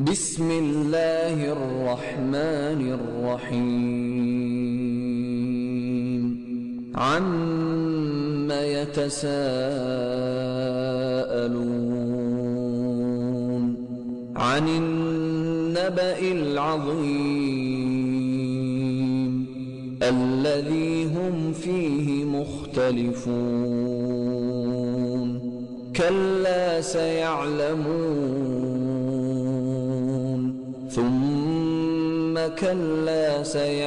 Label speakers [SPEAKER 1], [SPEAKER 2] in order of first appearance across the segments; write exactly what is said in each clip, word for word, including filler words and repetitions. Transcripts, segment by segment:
[SPEAKER 1] بسم الله الرحمن الرحيم عَمَّ يتساءلون عن النبأ العظيم الذي هم فيه مختلفون كلا سيعلمون ثم كلا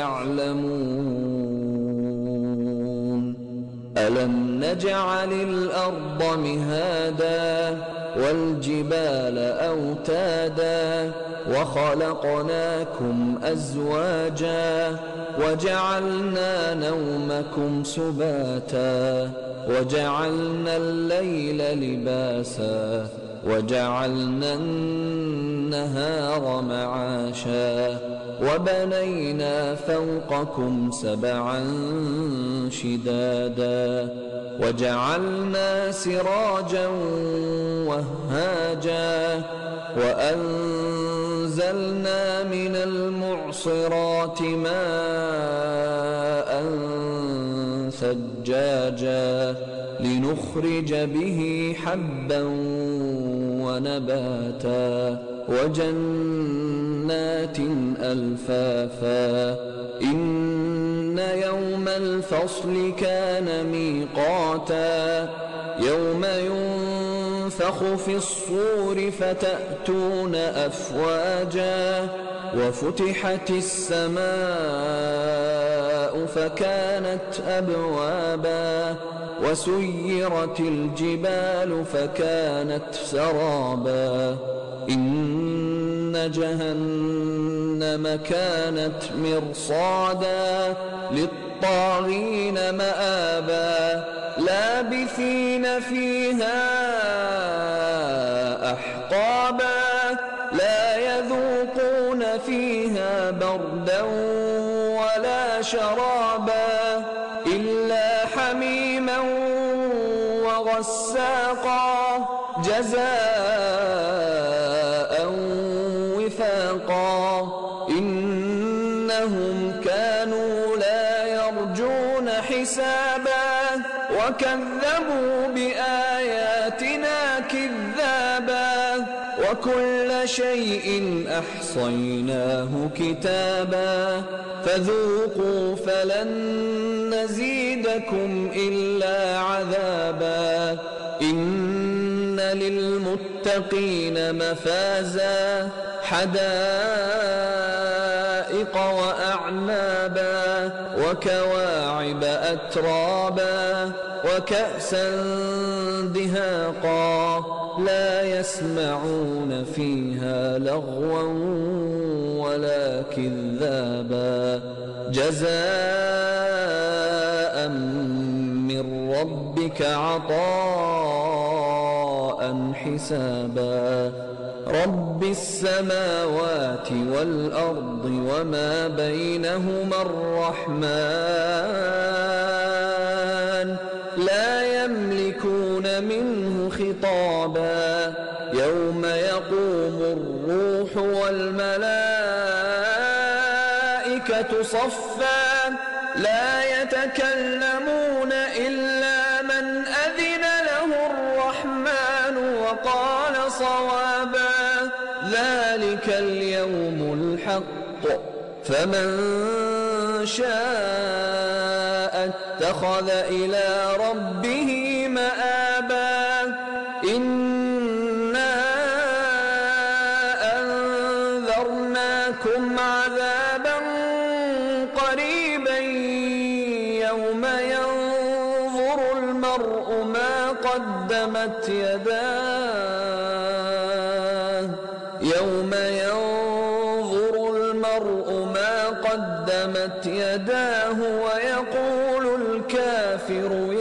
[SPEAKER 1] سيعلمون ألم نجعل الأرض مهادا والجبال أوتادا وخلقناكم أزواجا وجعلنا نومكم سباتا وجعلنا الليل لباسا وجعلنا النهار معاشا وبنينا فوقكم سبعا شدادا وجعلنا سراجا وهاجا وأنزلنا من المعصرات ماء ثجاجا لنخرج به حبا ونباتا وجنات ألفافا إن يوم الفصل كان ميقاتا يوم ينفخ في الصور فتأتون أفواجا وفتحت السماء فكانت أبوابا وسيرت الجبال فكانت سرابا إن جهنم كانت مرصادا للطاغين مآبا لابثين فيها أحقابا لا يذوقون فيها بردا ولا شرابا إلا حميما وغساقا جزاء وفاقا إنهم كانوا لا يرجون حسابا وكذبوا بآياتنا كذابا وكل شيء أحصيناه كتابا فذوقوا فلن نزيدكم إلا عذابا إن للمتقين مفازا حدائق وأعنابا وكواعب أترابا وكأسا دهاقا لا يسمعون فيها لغوا ولا كذابا جزاء من ربك عطاء حسابا رب السماوات والأرض وما بينهما الرحمن لا يملكون منه خطابا يوم يقوم الروح والملائكة صفا لا يتكلمون إلا من أذن له الرحمن وقال صوابا ذلك اليوم الحق فمن شاء اتخذ إلى ربه مآبا إنا أنذرناكم عذابا قريبا يوم ينظر المرء ما قدمت يداه يوم ينظر المرء ما قدمت يداه ويقول الكافر